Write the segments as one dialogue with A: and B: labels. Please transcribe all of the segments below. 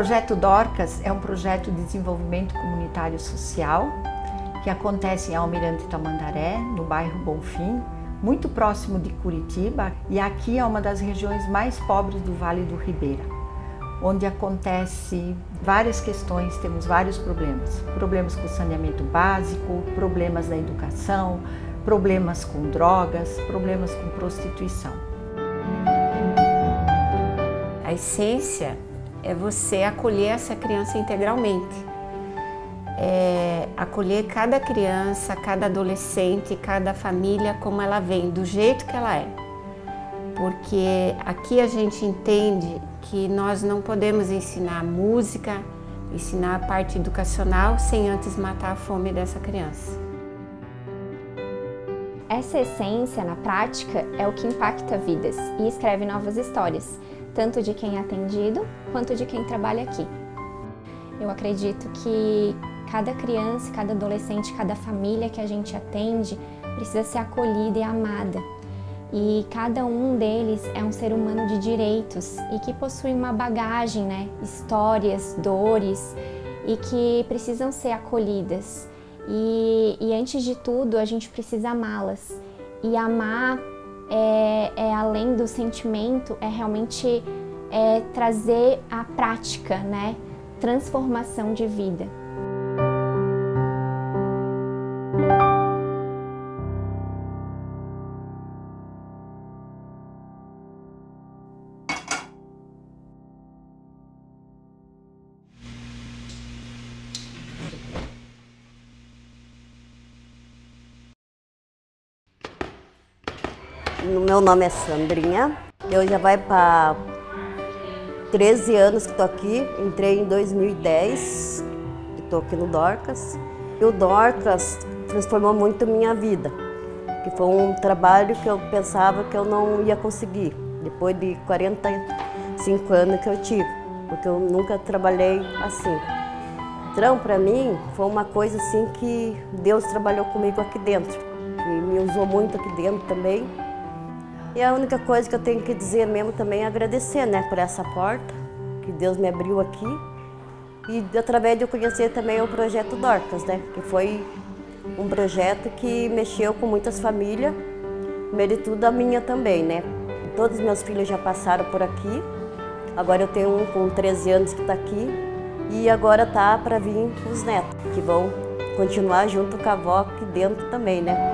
A: projeto Dorcas é um projeto de desenvolvimento comunitário social que acontece em Almirante Tamandaré, no bairro Bonfim, muito próximo de Curitiba, e aqui é uma das regiões mais pobres do Vale do Ribeira, onde acontece várias questões, temos vários problemas. Problemas com saneamento básico, problemas na educação, problemas com drogas, problemas com prostituição.
B: A essência é você acolher essa criança integralmente. Acolher cada criança, cada adolescente, cada família como ela vem, do jeito que ela é. Porque aqui a gente entende que nós não podemos ensinar música, ensinar a parte educacional sem antes matar a fome dessa criança.
C: Essa essência, na prática, é o que impacta vidas e escreve novas histórias, tanto de quem é atendido quanto de quem trabalha aqui. Eu acredito que cada criança, cada adolescente, cada família que a gente atende precisa ser acolhida e amada. E cada um deles é um ser humano de direitos e que possui uma bagagem, né? Histórias, dores, e que precisam ser acolhidas. E antes de tudo, a gente precisa amá-las. E amar além do sentimento, é realmente trazer à prática, né? Transformação de vida.
D: Meu nome é Sandrinha, eu já vai para 13 anos que estou aqui, entrei em 2010, que estou aqui no Dorcas. E o Dorcas transformou muito a minha vida, que foi um trabalho que eu pensava que eu não ia conseguir, depois de 45 anos que eu tive, porque eu nunca trabalhei assim. Então, para mim, foi uma coisa assim que Deus trabalhou comigo aqui dentro, e me usou muito aqui dentro também. E a única coisa que eu tenho que dizer mesmo também é agradecer, né, por essa porta que Deus me abriu aqui. E através de eu conhecer também o projeto Dorcas, né, que foi um projeto que mexeu com muitas famílias, primeiro de tudo a minha também, né. Todos os meus filhos já passaram por aqui, agora eu tenho um com 13 anos que está aqui e agora tá para vir os netos, que vão continuar junto com a avó aqui dentro também, né.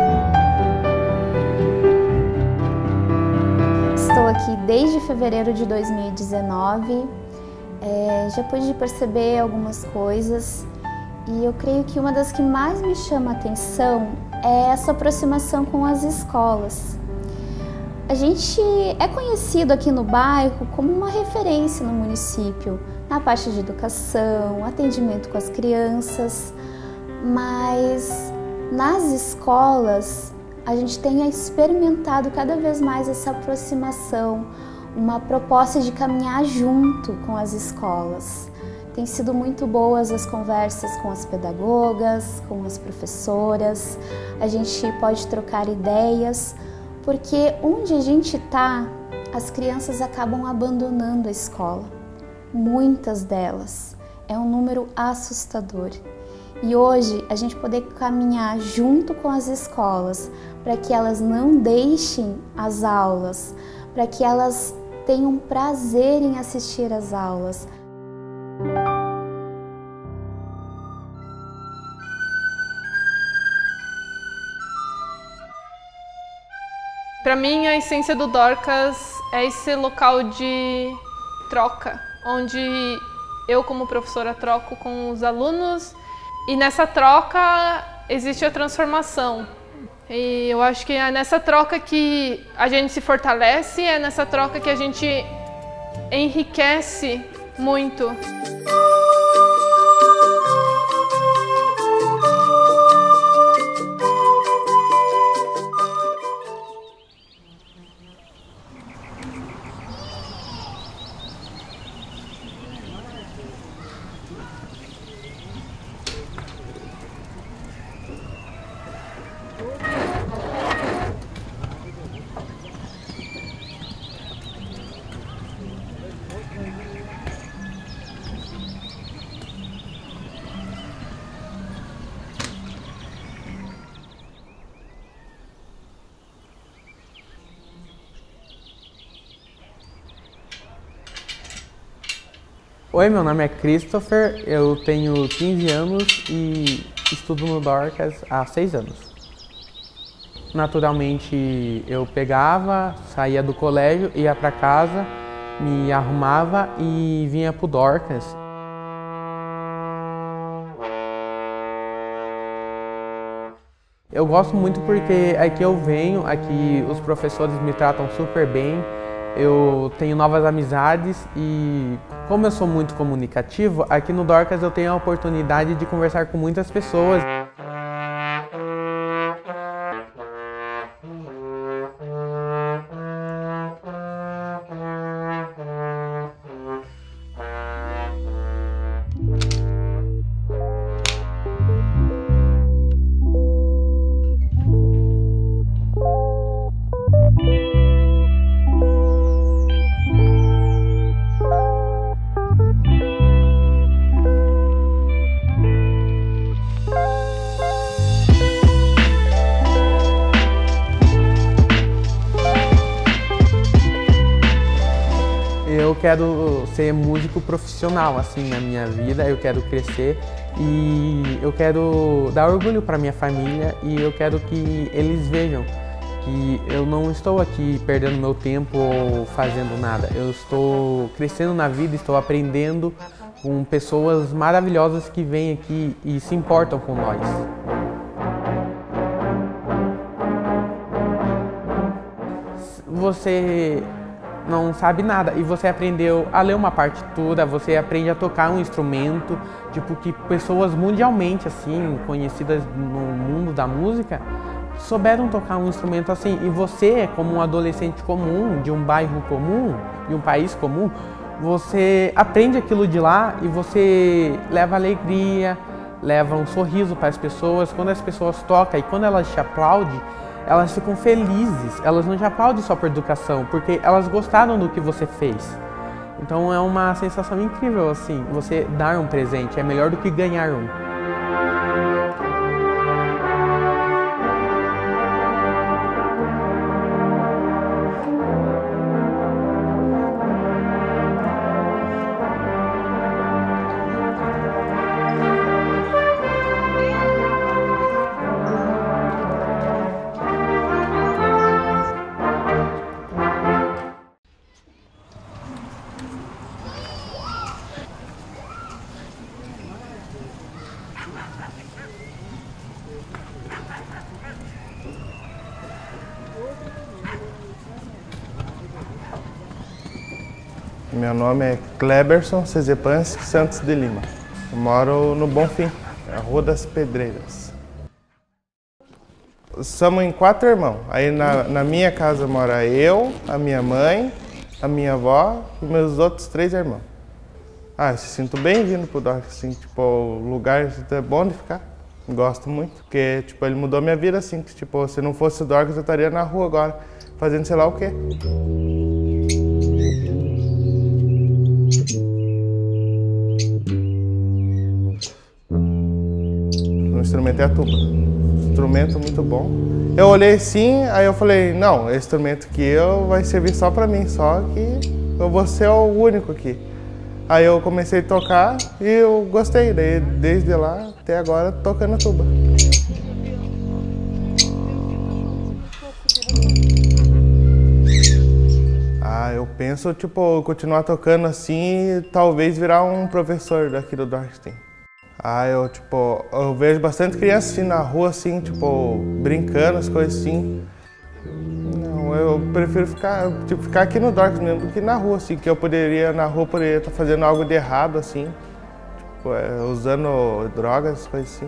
C: Estou aqui desde fevereiro de 2019, já pude perceber algumas coisas e eu creio que uma das que mais me chama a atenção é essa aproximação com as escolas. A gente é conhecido aqui no bairro como uma referência no município, na parte de educação, atendimento com as crianças, mas nas escolas a gente tem experimentado cada vez mais essa aproximação, uma proposta de caminhar junto com as escolas. Tem sido muito boas as conversas com as pedagogas, com as professoras, a gente pode trocar ideias, porque onde a gente está, as crianças acabam abandonando a escola. Muitas delas, é um número assustador. E hoje a gente poder caminhar junto com as escolas para que elas não deixem as aulas, para que elas tenham prazer em assistir às aulas.
E: Para mim, a essência do Dorcas é esse local de troca, onde eu como professora troco com os alunos e nessa troca existe a transformação. E eu acho que é nessa troca que a gente se fortalece, é nessa troca que a gente enriquece muito.
F: Oi, meu nome é Christopher, eu tenho 15 anos e estudo no Dorcas há 6 anos. Naturalmente eu pegava, saía do colégio, ia para casa, me arrumava e vinha pro Dorcas. Eu gosto muito porque aqui eu venho, aqui os professores me tratam super bem, eu tenho novas amizades e como eu sou muito comunicativo, aqui no Dorcas eu tenho a oportunidade de conversar com muitas pessoas. Eu quero ser músico profissional assim na minha vida, eu quero crescer e eu quero dar orgulho para minha família e eu quero que eles vejam que eu não estou aqui perdendo meu tempo ou fazendo nada. Eu estou crescendo na vida, estou aprendendo com pessoas maravilhosas que vêm aqui e se importam com nós. Você não sabe nada e você aprendeu a ler uma partitura, você aprende a tocar um instrumento, tipo que pessoas mundialmente assim, conhecidas no mundo da música, souberam tocar um instrumento assim. E você, como um adolescente comum, de um bairro comum, de um país comum, você aprende aquilo de lá e você leva alegria, leva um sorriso para as pessoas. Quando as pessoas tocam e quando elas te aplaudem, elas ficam felizes, elas não te aplaudem só por educação, porque elas gostaram do que você fez. Então é uma sensação incrível, assim, você dar um presente é melhor do que ganhar um.
G: Meu nome é Kleberson Cezepanski Santos de Lima. Eu moro no Bonfim, na Rua das Pedreiras. Somos em 4 irmãos. Aí na minha casa mora eu, a minha mãe, a minha avó e meus outros 3 irmãos. Eu me sinto bem vindo pro Dorcas, assim, tipo, o lugar é bom de ficar. Gosto muito, porque tipo, ele mudou minha vida, assim, que tipo, se não fosse o Dorcas eu estaria na rua agora, fazendo sei lá o quê. O instrumento é a tuba. Instrumento muito bom. Eu olhei assim, aí eu falei, não, esse instrumento aqui vai servir só pra mim, só que eu vou ser o único aqui. Aí eu comecei a tocar e eu gostei, daí desde lá até agora tocando tuba. Eu penso, tipo, continuar tocando assim e talvez virar um professor daqui do Dorcas. Eu vejo bastante criança assim na rua, assim, tipo, brincando, as coisas assim. Não, eu prefiro ficar aqui no Dorcas mesmo do que na rua, assim, que eu poderia estar fazendo algo de errado, assim, tipo, usando drogas, coisas assim.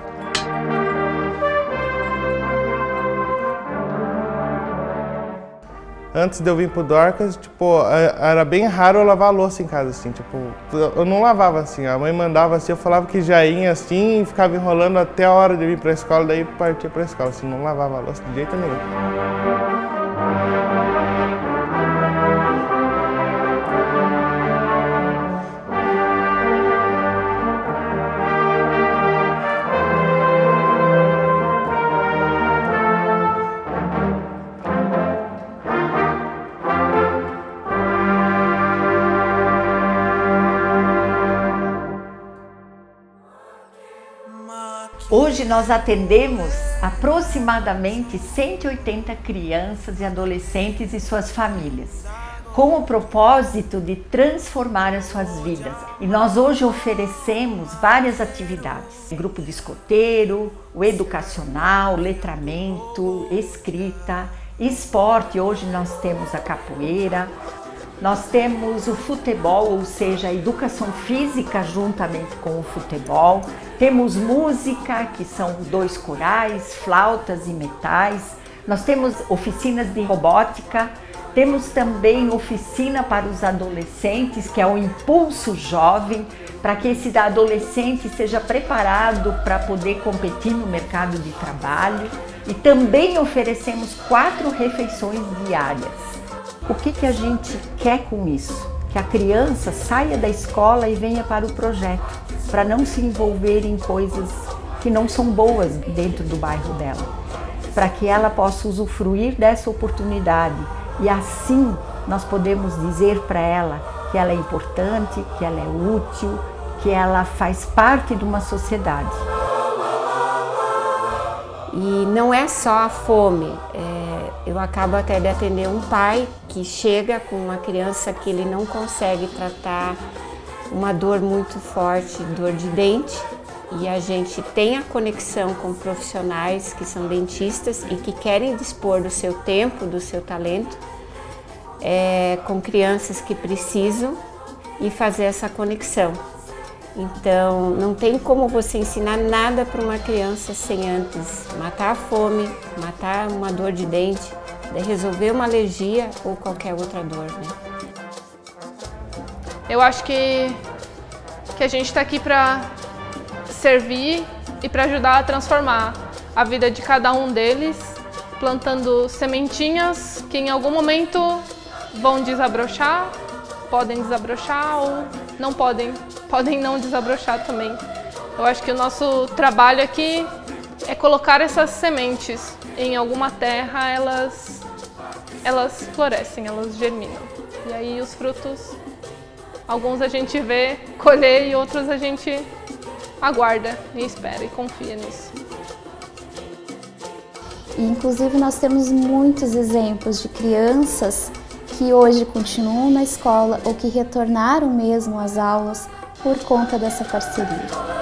G: Antes de eu vir pro Dorcas, tipo, era bem raro eu lavar a louça em casa, assim, tipo, eu não lavava assim, a mãe mandava assim, eu falava que já ia assim, e ficava enrolando até a hora de vir pra escola, daí partia pra escola, assim, não lavava a louça de jeito nenhum.
A: Hoje nós atendemos aproximadamente 180 crianças e adolescentes e suas famílias, com o propósito de transformar as suas vidas. E nós hoje oferecemos várias atividades: grupo de escoteiro, o educacional, letramento, escrita, esporte. Hoje nós temos a capoeira, nós temos o futebol, ou seja, a educação física juntamente com o futebol. Temos música, que são 2 corais, flautas e metais. Nós temos oficinas de robótica. Temos também oficina para os adolescentes, que é o Impulso Jovem, para que esse adolescente seja preparado para poder competir no mercado de trabalho. E também oferecemos 4 refeições diárias. O que a gente quer com isso? Que a criança saia da escola e venha para o projeto, para não se envolver em coisas que não são boas dentro do bairro dela, para que ela possa usufruir dessa oportunidade. E assim nós podemos dizer para ela que ela é importante, que ela é útil, que ela faz parte de uma sociedade.
B: E não é só a fome, eu acabo até de atender um pai que chega com uma criança que ele não consegue tratar, uma dor muito forte, dor de dente, e a gente tem a conexão com profissionais que são dentistas e que querem dispor do seu tempo, do seu talento, com crianças que precisam e fazer essa conexão. Então, não tem como você ensinar nada para uma criança sem antes matar a fome, matar uma dor de dente, resolver uma alergia ou qualquer outra dor, né?
E: Eu acho que a gente está aqui para servir e para ajudar a transformar a vida de cada um deles, plantando sementinhas que em algum momento vão desabrochar, podem desabrochar ou não podem não desabrochar também. Eu acho que o nosso trabalho aqui é colocar essas sementes em alguma terra, elas florescem, elas germinam. E aí os frutos, alguns a gente vê colher e outros a gente aguarda e espera e confia nisso.
C: E, inclusive, nós temos muitos exemplos de crianças que hoje continuam na escola ou que retornaram mesmo às aulas por conta dessa parceria.